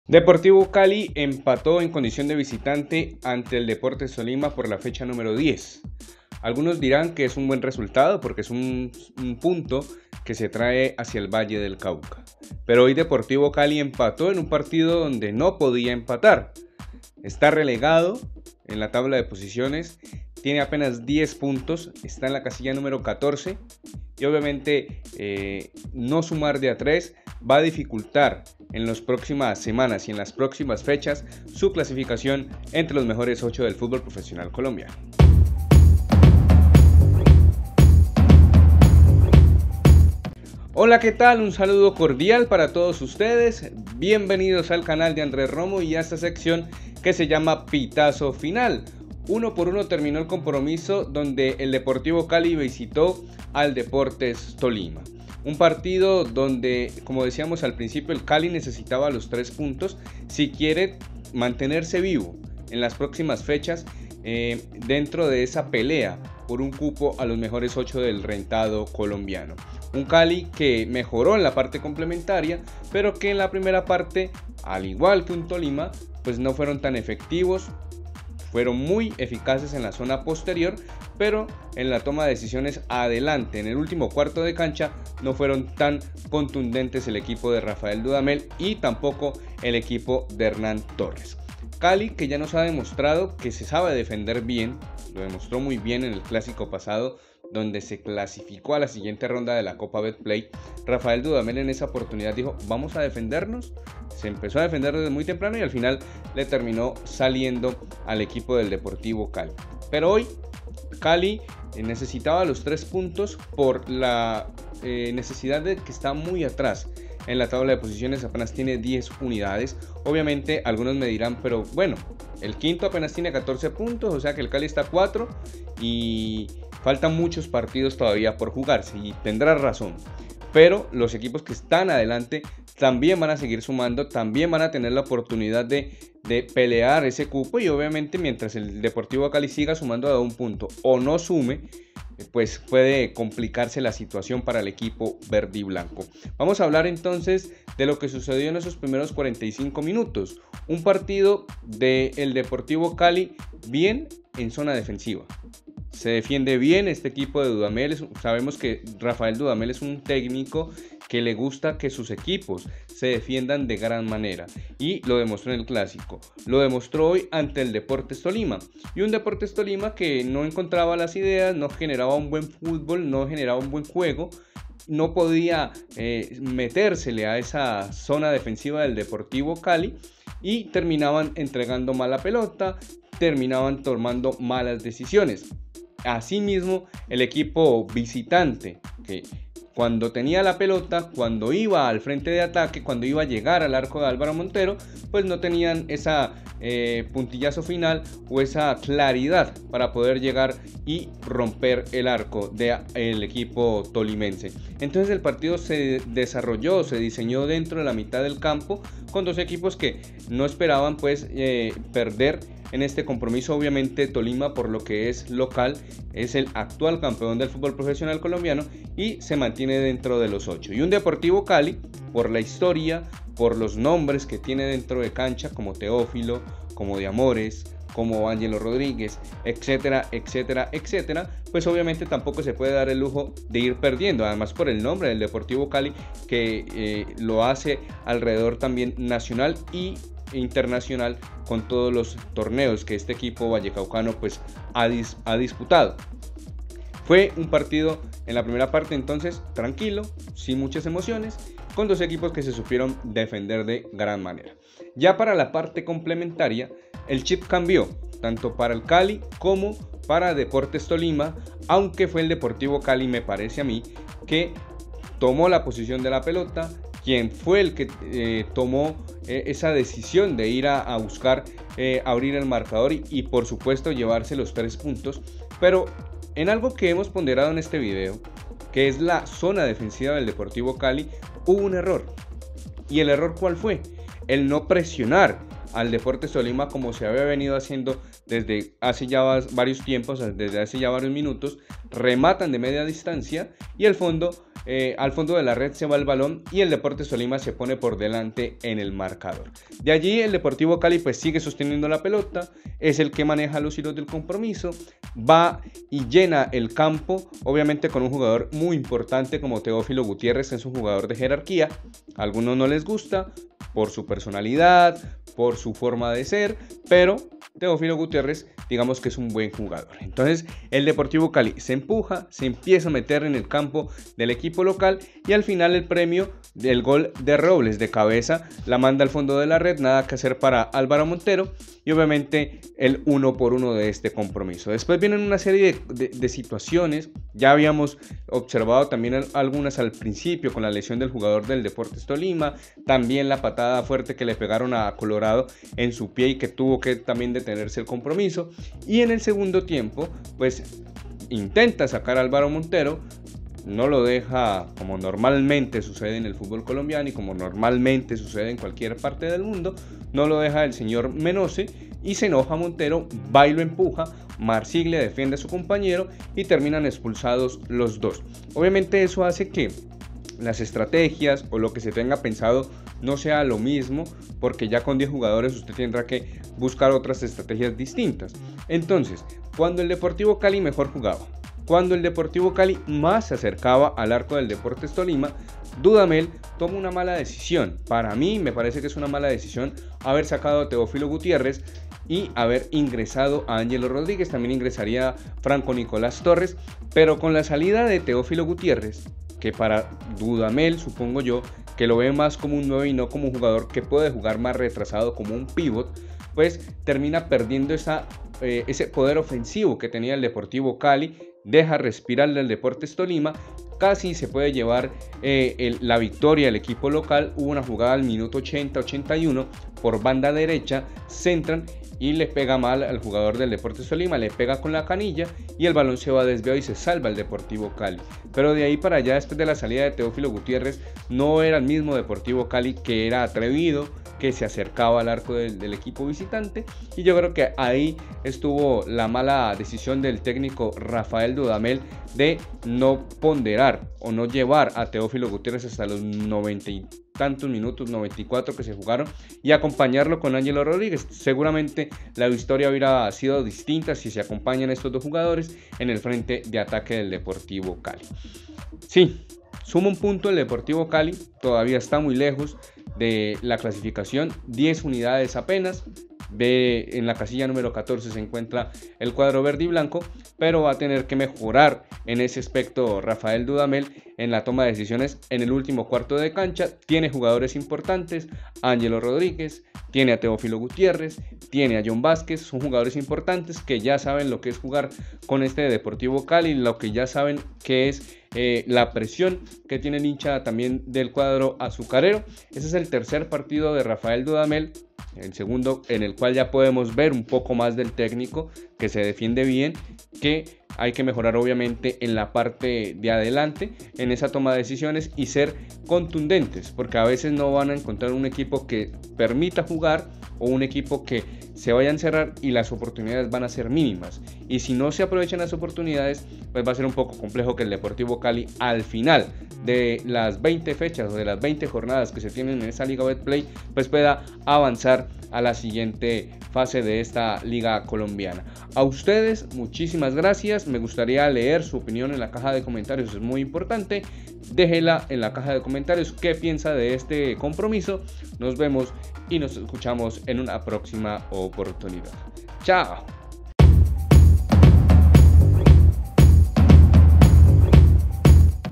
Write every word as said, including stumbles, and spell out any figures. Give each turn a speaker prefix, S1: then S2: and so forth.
S1: Deportivo Cali empató en condición de visitante ante el Deportes Tolima por la fecha número diez. Algunos dirán que es un buen resultado porque es un, un punto que se trae hacia el Valle del Cauca. Pero hoy Deportivo Cali empató en un partido donde no podía empatar. Está relegado en la tabla de posiciones, tiene apenas diez puntos, está en la casilla número catorce y obviamente eh, no sumar de a tres va a dificultar en las próximas semanas y en las próximas fechas su clasificación entre los mejores ocho del fútbol profesional colombiano. Hola, ¿qué tal? Un saludo cordial para todos ustedes. Bienvenidos al canal de Andrés Romo y a esta sección que se llama Pitazo Final. Uno por uno terminó el compromiso donde el Deportivo Cali visitó al Deportes Tolima. Un partido donde, como decíamos al principio, el Cali necesitaba los tres puntos si quiere mantenerse vivo en las próximas fechas eh, dentro de esa pelea por un cupo a los mejores ocho del rentado colombiano. Un Cali que mejoró en la parte complementaria, pero que en la primera parte, al igual que un Tolima, pues no fueron tan efectivos. Fueron muy eficaces en la zona posterior, pero en la toma de decisiones adelante, en el último cuarto de cancha, no fueron tan contundentes el equipo de Rafael Dudamel y tampoco el equipo de Hernán Torres. Cali, que ya nos ha demostrado que se sabe defender bien, lo demostró muy bien en el clásico pasado, donde se clasificó a la siguiente ronda de la Copa Betplay. Rafael Dudamel en esa oportunidad dijo, vamos a defendernos. Se empezó a defender desde muy temprano y al final le terminó saliendo al equipo del Deportivo Cali. Pero hoy Cali necesitaba los tres puntos por la eh, necesidad de que está muy atrás en la tabla de posiciones, apenas tiene diez unidades. Obviamente algunos me dirán, pero bueno, el quinto apenas tiene catorce puntos, o sea que el Cali está a cuatro y faltan muchos partidos todavía por jugarse, y tendrá razón. Pero los equipos que están adelante también van a seguir sumando, también van a tener la oportunidad de, de pelear ese cupo, y obviamente mientras el Deportivo Cali siga sumando a un punto o no sume, pues puede complicarse la situación para el equipo verde y blanco. Vamos a hablar entonces de lo que sucedió en esos primeros cuarenta y cinco minutos. Un partido del Deportivo Cali bien en zona defensiva. Se defiende bien este equipo de Dudamel. Sabemos que Rafael Dudamel es un técnico que le gusta que sus equipos se defiendan de gran manera, y lo demostró en el clásico, lo demostró hoy ante el Deportes Tolima, y un Deportes Tolima que no encontraba las ideas, no generaba un buen fútbol, no generaba un buen juego, no podía eh, metérsele a esa zona defensiva del Deportivo Cali, y terminaban entregando mala pelota, terminaban tomando malas decisiones. Asimismo, el equipo visitante, que cuando tenía la pelota, cuando iba al frente de ataque, cuando iba a llegar al arco de Álvaro Montero, pues no tenían esa eh, puntillazo final o esa claridad para poder llegar y romper el arco del equipo tolimense. Entonces el partido se desarrolló, se diseñó dentro de la mitad del campo, con dos equipos que no esperaban pues eh, perder en este compromiso. Obviamente Tolima, por lo que es local, es el actual campeón del fútbol profesional colombiano y se mantiene dentro de los ocho. Y un Deportivo Cali, por la historia, por los nombres que tiene dentro de cancha, como Teófilo, como De Amores, como Ángelo Rodríguez, etcétera, etcétera, etcétera, pues obviamente tampoco se puede dar el lujo de ir perdiendo, además por el nombre del Deportivo Cali, que eh, lo hace alrededor también nacional y internacional con todos los torneos que este equipo vallecaucano pues ha, dis ha disputado. Fue un partido en la primera parte entonces tranquilo, sin muchas emociones, con dos equipos que se supieron defender de gran manera. Ya para la parte complementaria, el chip cambió, tanto para el Cali como para Deportes Tolima, aunque fue el Deportivo Cali, me parece a mí, que tomó la posición de la pelota, quien fue el que eh, tomó eh, esa decisión de ir a, a buscar eh, abrir el marcador y, y por supuesto llevarse los tres puntos. Pero en algo que hemos ponderado en este video, que es la zona defensiva del Deportivo Cali, hubo un error. ¿Y el error cuál fue? El no presionar al Deportes Tolima como se había venido haciendo desde hace ya varios tiempos, desde hace ya varios minutos. Rematan de media distancia y el fondo eh, al fondo de la red se va el balón y el Deportes Tolima se pone por delante en el marcador. De allí el Deportivo Cali pues sigue sosteniendo la pelota, es el que maneja los hilos del compromiso, va y llena el campo, obviamente con un jugador muy importante como Teófilo Gutiérrez, que es un jugador de jerarquía. A algunos no les gusta por su personalidad, por su forma de ser, pero Teófilo Gutiérrez, digamos que es un buen jugador. Entonces el Deportivo Cali se empuja, se empieza a meter en el campo del equipo local y al final el premio del gol de Robles de cabeza la manda al fondo de la red, nada que hacer para Álvaro Montero y obviamente el uno por uno de este compromiso. Después vienen una serie de, de, de situaciones, ya habíamos observado también algunas al principio con la lesión del jugador del Deportes Tolima, también la patada fuerte que le pegaron a Colorado en su pie y que tuvo que también detenerse el compromiso, y en el segundo tiempo pues intenta sacar a Álvaro Montero, no lo deja, como normalmente sucede en el fútbol colombiano y como normalmente sucede en cualquier parte del mundo, no lo deja el señor Menose y se enoja Montero, va y lo empuja, Marsiglia defiende a su compañero y terminan expulsados los dos. Obviamente eso hace que las estrategias o lo que se tenga pensado no sea lo mismo, porque ya con diez jugadores usted tendrá que buscar otras estrategias distintas. Entonces, cuando el Deportivo Cali mejor jugaba, cuando el Deportivo Cali más se acercaba al arco del Deportes Tolima, Dudamel toma una mala decisión. Para mí me parece que es una mala decisión haber sacado a Teófilo Gutiérrez y haber ingresado a Ángelo Rodríguez. También ingresaría Franco Nicolás Torres, pero con la salida de Teófilo Gutiérrez, que para Dudamel supongo yo que lo ve más como un nueve y no como un jugador que puede jugar más retrasado como un pivot, pues termina perdiendo esa, eh, ese poder ofensivo que tenía el Deportivo Cali, deja respirarle al Deportes Tolima, casi se puede llevar eh, el, la victoria del equipo local. Hubo una jugada al minuto ochenta ochenta y uno por banda derecha, centran y le pega mal al jugador del Deportes Tolima, le pega con la canilla y el balón se va desviado y se salva el Deportivo Cali. Pero de ahí para allá, después de la salida de Teófilo Gutiérrez, no era el mismo Deportivo Cali, que era atrevido, que se acercaba al arco del, del equipo visitante, y yo creo que ahí estuvo la mala decisión del técnico Rafael Dudamel de no ponderar o no llevar a Teófilo Gutiérrez hasta los noventa y tantos minutos, noventa y cuatro que se jugaron, y acompañarlo con Ángelo Rodríguez. Seguramente la historia hubiera sido distinta si se acompañan estos dos jugadores en el frente de ataque del Deportivo Cali. Sí, suma un punto el Deportivo Cali, todavía está muy lejos de la clasificación, diez unidades apenas. Ve, en la casilla número catorce se encuentra el cuadro verde y blanco, pero va a tener que mejorar en ese aspecto Rafael Dudamel en la toma de decisiones en el último cuarto de cancha. Tiene jugadores importantes, Ángelo Rodríguez, tiene a Teófilo Gutiérrez, tiene a John Vázquez, son jugadores importantes que ya saben lo que es jugar con este Deportivo Cali, lo que ya saben que es eh, la presión que tiene el hincha también del cuadro azucarero. Ese es el tercer partido de Rafael Dudamel, el segundo en el cual ya podemos ver un poco más del técnico, que se defiende bien, que hay que mejorar obviamente en la parte de adelante, en esa toma de decisiones y ser contundentes, porque a veces no van a encontrar un equipo que permita jugar o un equipo que se vaya a encerrar y las oportunidades van a ser mínimas, y si no se aprovechan las oportunidades pues va a ser un poco complejo que el Deportivo Cali al final de las veinte fechas o de las veinte jornadas que se tienen en esa Liga Betplay pues pueda avanzar a la siguiente fase de esta liga colombiana. A ustedes muchísimas gracias, me gustaría leer su opinión en la caja de comentarios, es muy importante. Déjela en la caja de comentarios qué piensa de este compromiso. Nos vemos y nos escuchamos en una próxima oportunidad. Chao.